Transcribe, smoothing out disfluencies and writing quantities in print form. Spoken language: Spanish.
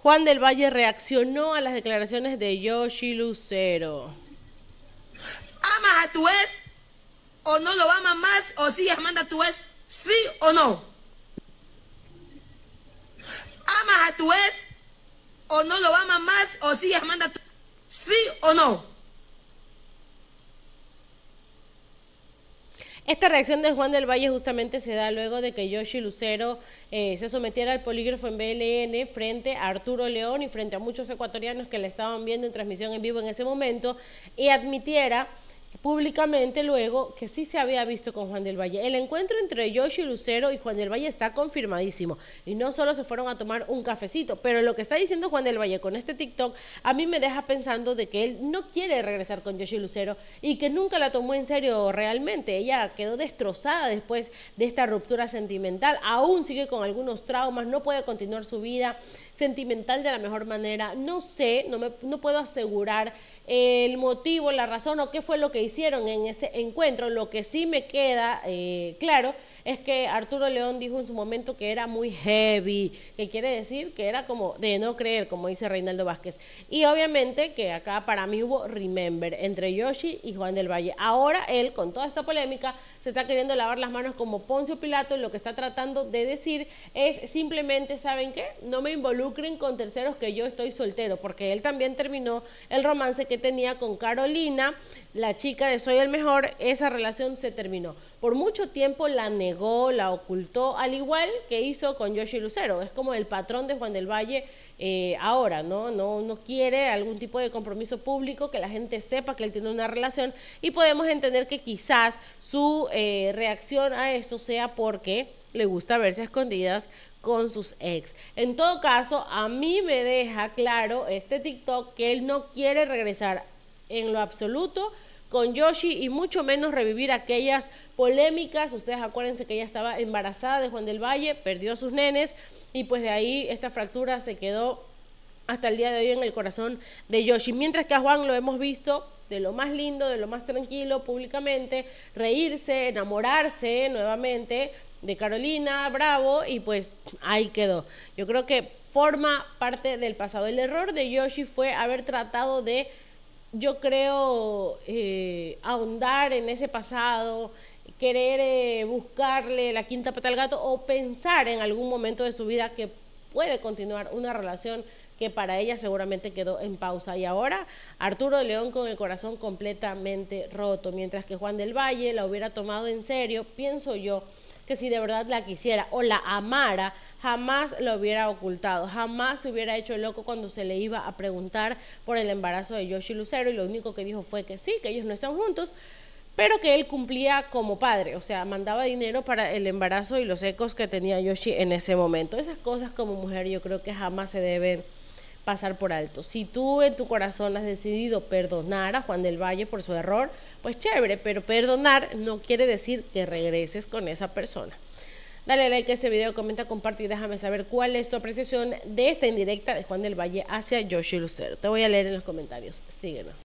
Juan del Valle reaccionó a las declaraciones de Yoshi Lucero. ¿Amas a tu ex o no lo amas más o sigues amando a tu ex, sí o no? ¿Amas a tu ex o no lo amas más o sigues amando a tu ex, sí o no? Esta reacción de Juan del Valle justamente se da luego de que Yoshi Lucero se sometiera al polígrafo en BLN frente a Arturo León y frente a muchos ecuatorianos que le estaban viendo en transmisión en vivo en ese momento, y admitiera públicamente luego que sí se había visto con Juan del Valle. El encuentro entre Yoshi Lucero y Juan del Valle está confirmadísimo, y no solo se fueron a tomar un cafecito, pero lo que está diciendo Juan del Valle con este TikTok a mí me deja pensando de que él no quiere regresar con Yoshi Lucero y que nunca la tomó en serio realmente. Ella quedó destrozada después de esta ruptura sentimental, aún sigue con algunos traumas, no puede continuar su vida sentimental de la mejor manera. No sé, no puedo asegurar el motivo, la razón o qué fue lo que hicieron en ese encuentro. Lo que sí me queda claro es que Arturo León dijo en su momento que era muy heavy, que quiere decir que era como de no creer, como dice Reinaldo Vázquez. Y obviamente que acá para mí hubo remember entre Yoshi y Juan del Valle. Ahora él, con toda esta polémica, se está queriendo lavar las manos como Poncio Pilato, y lo que está tratando de decir es simplemente, ¿saben qué? No me involucren con terceros, que yo estoy soltero, porque él también terminó el romance que tenía con Carolina, la chica de Soy el Mejor. Esa relación se terminó. Por mucho tiempo la negó, la ocultó, al igual que hizo con Yoshi Lucero. Es como el patrón de Juan del Valle ahora, no quiere algún tipo de compromiso público, que la gente sepa que él tiene una relación, y podemos entender que quizás su reacción a esto sea porque le gusta verse a escondidas con sus ex. En todo caso, a mí me deja claro este TikTok que él no quiere regresar en lo absoluto con Yoshi, y mucho menos revivir aquellas polémicas. Ustedes acuérdense que ella estaba embarazada de Juan del Valle, perdió a sus nenes, y pues de ahí esta fractura se quedó hasta el día de hoy en el corazón de Yoshi. Mientras que a Juan lo hemos visto de lo más lindo, de lo más tranquilo públicamente, reírse, enamorarse nuevamente de Carolina Bravo, y pues ahí quedó. Yo creo que forma parte del pasado. El error de Yoshi fue haber tratado de, yo creo, ahondar en ese pasado, querer buscarle la quinta pata al gato, o pensar en algún momento de su vida que puede continuar una relación que para ella seguramente quedó en pausa. Y ahora Arturo de León con el corazón completamente roto, mientras que Juan del Valle la hubiera tomado en serio. Pienso yo que si de verdad la quisiera o la amara, jamás lo hubiera ocultado, jamás se hubiera hecho loco cuando se le iba a preguntar por el embarazo de Yoshi Lucero, y lo único que dijo fue que sí, que ellos no están juntos, pero que él cumplía como padre, o sea, mandaba dinero para el embarazo y los ecos que tenía Yoshi en ese momento. Esas cosas como mujer yo creo que jamás se deben pasar por alto. Si tú en tu corazón has decidido perdonar a Juan del Valle por su error, pues chévere, pero perdonar no quiere decir que regreses con esa persona. Dale like a este video, comenta, comparte y déjame saber cuál es tu apreciación de esta indirecta de Juan del Valle hacia Yoshi Lucero. Te voy a leer en los comentarios. Síguenos.